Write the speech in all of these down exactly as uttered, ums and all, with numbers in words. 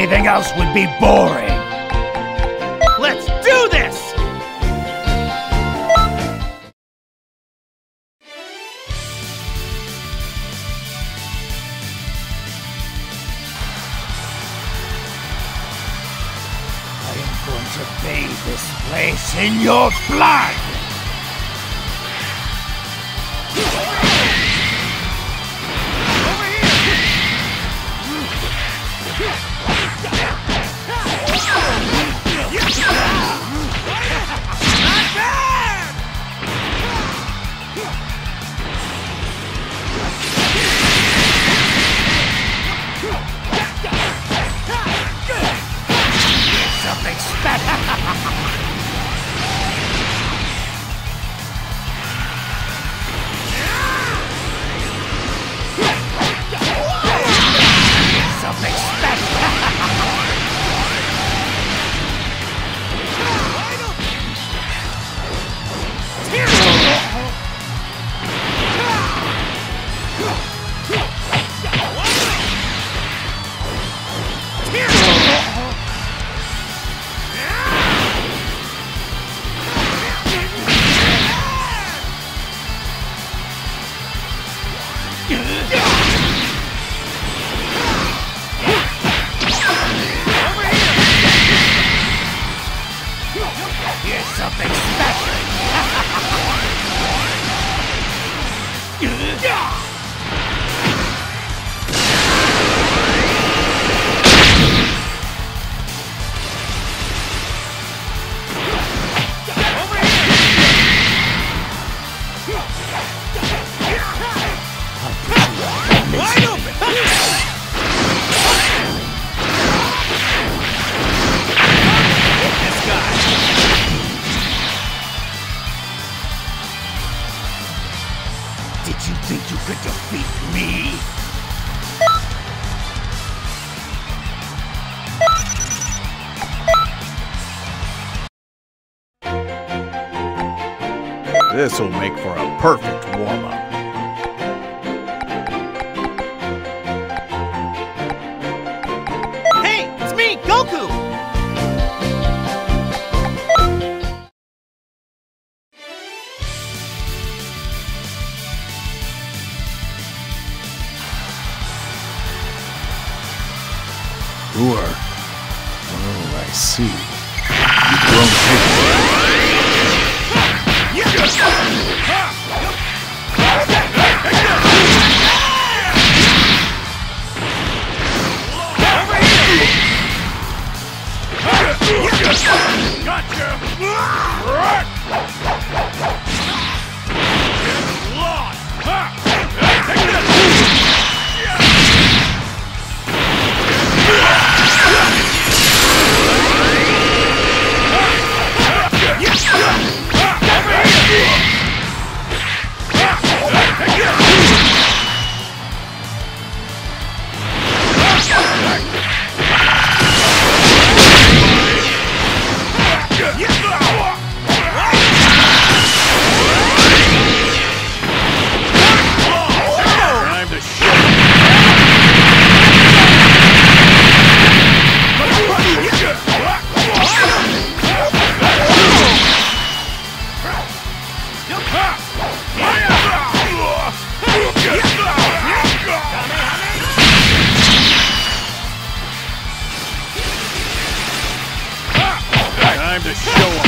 Anything else would be boring. Let's do this! I am going to bathe this place in your blood! Something special! Something special! Here's something special! Wide open! Hit this guy! Did you think you could defeat me? This'll make for a perfect warm-up. Hey, it's me, Goku! Who are... Oh, I see. You've grown capable. Gotcha! Time to show 'em.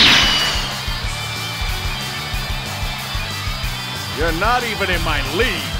You're not even in my league.